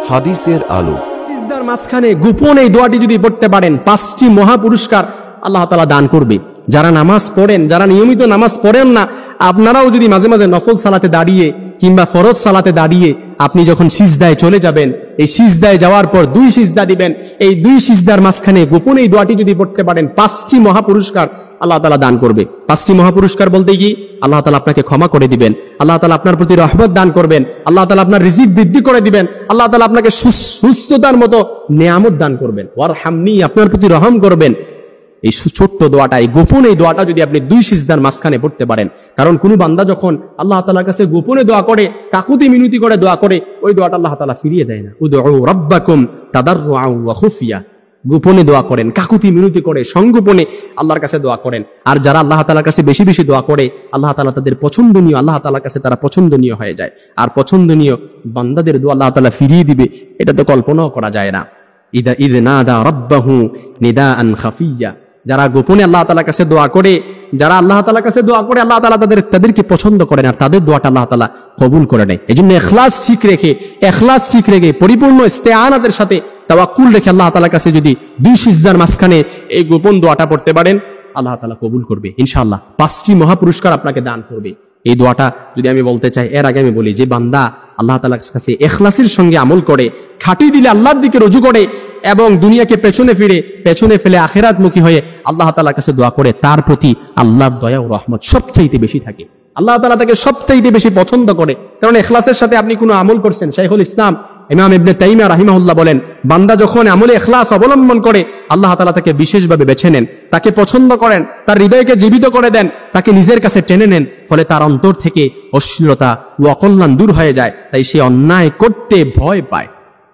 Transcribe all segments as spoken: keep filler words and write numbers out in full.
হাদিসের আলো। সিজদার মাঝখানে গোপন এই দোয়াটি যদি পড়তে পারেন, পাঁচটি মহা পুরস্কার আল্লাহ তাআলা দান করবে। যারা নামাজ পড়েন, যারা নিয়মিত নামাজ পড়েন না, আপনারাও যদি মাঝে মাঝে নফল সালাতে দাঁড়িয়ে কিংবা ফরজ সালাতে দাঁড়িয়ে আপনি যখন সিজদায় চলে যাবেন, এই সিজদায় যাওয়ার পর দুই সিজদা দিবেন, এই দুই সিজদার মাঝখানে গোপন এই দোয়াটি যদি পড়তে পারেন, পাঁচটি মহা পুরস্কার আল্লাহ তাআলা দান করবে। পাঁচটি মহা পুরস্কার বলতে কি, আল্লাহ তাআলা আপনাকে ক্ষমা করে দিবেন, আল্লাহ তাআলা আপনার প্রতি রহমত দান করবেন, আল্লাহ তাআলা আপনার রিজিক বৃদ্ধি করে দিবেন, আল্লাহ তাআলা আপনাকে সুস্থতার মতো নেয়ামত দান করবেন, ওয়ারহামনি, আপনার প্রতি রহম করবেন। এই ছোট্ট দোয়াটা, এই গোপন এই দোয়াটা যদি আপনি দুই সিজদার মাঝখানে পড়তে পারেন, কারণ কোন বান্দা যখন আল্লাহ তাআলার কাছে গোপনে দোয়া করে, কাকুতি মিনতি করে দোয়া করে, ওই দোয়াটা আল্লাহ তাআলা ফিরিয়ে দেয় না। উদউ রাব্বাকুম তাদাররুআন ওয়া খুফিয়া, গোপনে দোয়া করেন, কাকুতি মিনতি করে সংগোপনে আল্লাহর কাছে দোয়া করেন। আর যারা আল্লাহ তাআলার কাছে বেশি বেশি দোয়া করে, আল্লাহ তাআলা তাদের পছন্দনীয়, আল্লাহ তাআলার কাছে তারা পছন্দনীয় হয়ে যায়। আর পছন্দনীয় বান্দাদের দোয়া আল্লাহ তাআলা ফিরিয়ে দিবে, এটা তো কল্পনাও করা যায় না। ইদা ইদ নাদা রাব্বাহু নিদাআন খাফিয়া, যারা গোপনে আল্লাহ তাআলার কাছে দোয়া করে, যারা আল্লাহ তাআলার কাছে দোয়া করে, আল্লাহ তাআলা তাদের তাদেরকে পছন্দ করেন আর তাদের দোয়াটা আল্লাহ তাআলা কবুল করে নেয়। এজন্য ইখলাস ঠিক রেখে, ইখলাস ঠিক রেখে পরিপূর্ণ ইস্তেআনাতের সাথে তাওয়াক্কুল রেখে আল্লাহ তাআলার কাছে যদি দুই সিজদার মাঝখানে এই গোপন দোয়াটা পড়তে পারেন, আল্লাহ তাআলা কবুল করবে ইনশাআল্লাহ। পাঁচটি মহা পুরস্কার আপনাকে দান করবে। এই দোয়াটা যদি আমি বলতে চাই, এর আগে আমি বলি যে বান্দা আল্লাহ তাআলার কাছে ইখলাসের সঙ্গে আমল করে, খাঁটি দিলে আল্লাহর দিকে রুজু করে এবং দুনিয়াকে পেছনে ফিরে পেছনে ফেলে আখিরাতমুখী হয়ে আল্লাহ তাআলার কাছে দোয়া করে, তার প্রতি আল্লাহর দয়া ও রহমত সবচাইতে বেশি থাকে। আল্লাহ তাআলা তাকে সবচাইতে বেশি পছন্দ করে, কারণ ইখলাসের সাথে আপনি কোনো আমল করছেন। শাইখুল ইসলাম ইমাম ইবনে তাইমিয়া রাহিমাহুল্লাহ বলেন, বান্দা যখন আমলে ইখলাস অবলম্বন করে, আল্লাহ তাআলা তাকে বিশেষভাবে বেছে নেন, তাকে পছন্দ করেন, তার হৃদয়কে জীবিত করে দেন, তাকে নিজের কাছে টেনে নেন, ফলে তার অন্তর থেকে অশ্লীলতা ও অকল্যাণ দূর হয়ে যায়। তাই সে অন্যায় করতে ভয় পায়।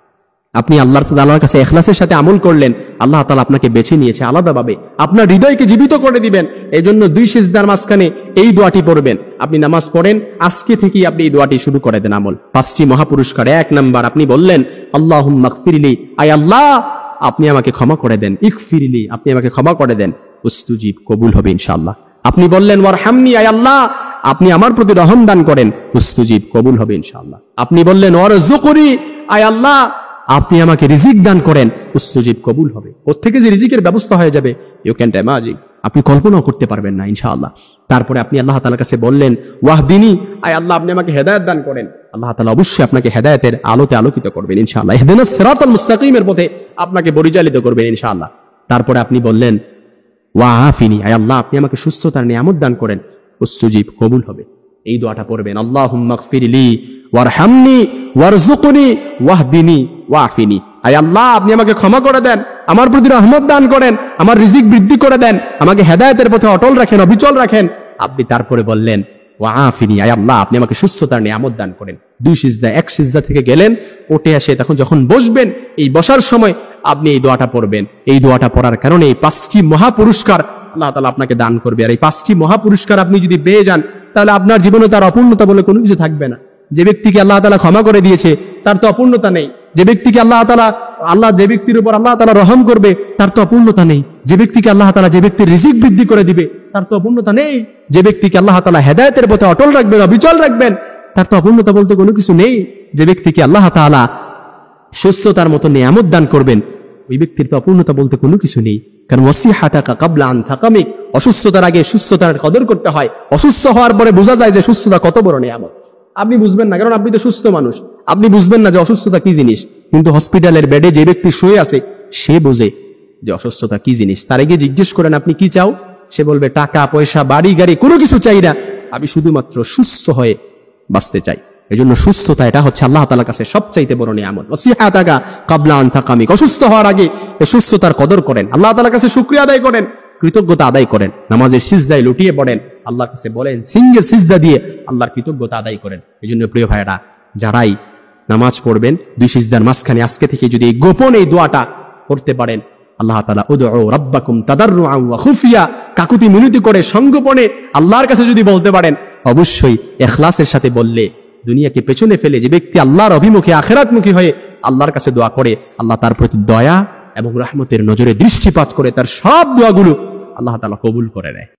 আপনি আল্লাহর তাআলার কাছে ইখলাসের সাথে আমল করলেন, আল্লাহ তাআলা আপনাকে বেছে নিয়েছে আলাদাভাবে, আপনার হৃদয়কে জীবিত করে দিবেন। এই জন্য দুই সিজদার মাঝখানে এই দোয়াটি পড়বেন। আপনি নামাজ পড়েন, আজকে থেকেই আপনি এই দোয়াটি শুরু করে দেন আমল। পাঁচটি মহাপুরস্কার। এক নাম্বার, আপনি বললেন আল্লাহুম্মা গফিরলি, আয় আল্লাহ আপনি আমাকে ক্ষমা করে দেন, ইগফিরলি, আপনি আমাকে ক্ষমা করে দেন, উস্তুজিব, কবুল হবে ইনশাআল্লাহ। আপনি বললেন ওয়ারহামনি, আয় আল্লাহ আপনি আমার প্রতি রহম দান করেন, উস্তুজিব, কবুল হবে ইনশাআল্লাহ। আপনি বললেন ওয়ারযুকনি, আয় আল্লাহ আপনি আমাকে রিজিক দান করেন, উস্তুজিব, কবুল হবে। ওর থেকে যে রিজিকের ব্যবস্থা হয়ে যাবে, ইউ ক্যান্ট ইমাজিন, আপনি কল্পনাও করতে পারবেন না ইনশাআল্লাহ। তারপরে আপনি আল্লাহ তাআলার কাছে বললেন ওয়াহদিনী, আয় আল্লাহ আপনি আমাকে হেদায়েত দান করেন, আল্লাহ তাআলা অবশ্যই আপনাকে হেদায়েতের আলোতে আলোকিত করবেন ইনশাআল্লাহ। ইহদিনাস সিরাতাল মুস্তাকিমের পথে আপনাকে পরিচালিত করবেন ইনশাআল্লাহ। তারপরে আপনি বললেন ওয়াআফিনী, আয় আল্লাহ আপনি আমাকে সুস্থতার নিয়ামত দান করেন, উস্তুজিব, কবুল হবে। এই দোয়াটা পড়বেন, আল্লাহুম্মা গফিরলি ওয়ারহামনি ওয়ারযুকনি ওয়াহদিনী ওয়াআফিনী, আয় আল্লাহ আপনি আমাকে ক্ষমা করে দেন, আমার প্রতি রহমত দান করেন, আমার রিজিক বৃদ্ধি করে দেন, আমাকে হেদায়েতের পথে অটল রাখেন, অবিচল রাখেন। আপনি তারপরে বললেন ওয়াআফিনী, আয় আল্লাহ আপনি আমাকে সুস্থতার নিয়ামত দান করেন। দুই সিজদা, এক সিজদা থেকে গেলেন, উঠে আসে তখন যখন বসবেন, এই বসার সময় আপনি এই দোয়াটা পড়বেন। এই দোয়াটা পড়ার কারণে এই পাঁচটি মহা পুরস্কার আল্লাহ তাআলা আপনাকে দান করবে। আর এই পাঁচটি মহা পুরস্কার আপনি যদি পেয়ে যান, তাহলে আপনার জীবনে তার অপূর্ণতা বলে কোনো কিছু থাকবে না। যে ব্যক্তিকে আল্লাহ তাআলা ক্ষমা করে দিয়েছে, তার তো অপূর্ণতা নেই। যে ব্যক্তিকে আল্লাহ তাআলা আল্লাহ যে ব্যক্তির উপর আল্লাহ তাআলা রহম করবে, তার তো অপূর্ণতা নেই। যে ব্যক্তিকে আল্লাহ তাআলা যে ব্যক্তির রিজিক বৃদ্ধি করে দিবে, তার তো অপূর্ণতা নেই। যে ব্যক্তিকে আল্লাহ তাআলা হেদায়েতের পথে অটল রাখবেন, অবিচল রাখবেন, তার তো অপূর্ণতা বলতে কোনো কিছু নেই। যে ব্যক্তিকে আল্লাহ তাআলা সুস্থতার মতো নিয়ামত দান করবেন, ওই ব্যক্তির তো অপূর্ণতা বলতে কোনো কিছু নেই। কারণ ওয়াসিহাতাকা ক্বাবলা আন সাকামিক, অসুস্থতার আগে সুস্থতার কদর করতে হয়। অসুস্থ হওয়ার পরে বোঝা যায় যে সুস্থতা কত বড় নিয়ামত। আপনি বুঝবেন না, কারণ আপনি তো সুস্থ মানুষ, আপনি বুঝবেন না যে অসুস্থতা কি জিনিস। কিন্তু হসপিটালের বেডে যে ব্যক্তি শুয়ে আছে, সে বোঝে যে অসুস্থতা কি জিনিস। তার আগে জিজ্ঞেস করেন আপনি কি চাও, সে বলবে টাকা পয়সা বাড়ি গাড়ি কোনো কিছু চাই না, আমি শুধুমাত্র সুস্থ হয়ে বাঁচতে চাই। এই জন্য সুস্থতা এটা হচ্ছে আল্লাহ তাআলার কাছে সবচাইতে বড় নিয়ামত। ওয়াসিহাতাকা ক্বাবলা আন সাকামিক, অসুস্থ হওয়ার আগে এই সুস্থতার কদর করেন, আল্লাহ তাআলার কাছে শুকরিয়া আদায় করেন, কৃতজ্ঞতা আদায় করেন, নামাজের সিজদায় লুটিয়ে পড়েন, আল্লাহর কাছে বলেন, সিঙ্গে সিজদা দিয়ে আল্লাহর কৃতজ্ঞতা আদায় করেন। এই জন্য প্রিয় ভাইরা, যারাই নামাজ পড়বেন দুই সিজদার মাঝখানে আজকে থেকে যদি এই গোপন এই দোয়াটা করতে পারেন, আল্লাহ তাআলা উদউ রাব্বাকুম তাদাররুআন ওয়া খুফিয়া, কাকুতি মিনতি করে সংগোপনে আল্লাহর কাছে যদি বলতে পারেন, অবশ্যই ইখলাসের সাথে বললে, দুনিয়াকে পেছনে ফেলে যে ব্যক্তি আল্লাহর অভিমুখে আখিরাতমুখী হয়ে আল্লাহর কাছে দোয়া করে, আল্লাহ তার প্রতি দয়া এবং রহমতের নজরে দৃষ্টিপাত করে তার সব দোয়াগুলো আল্লাহ তাআলা কবুল করে নেয়।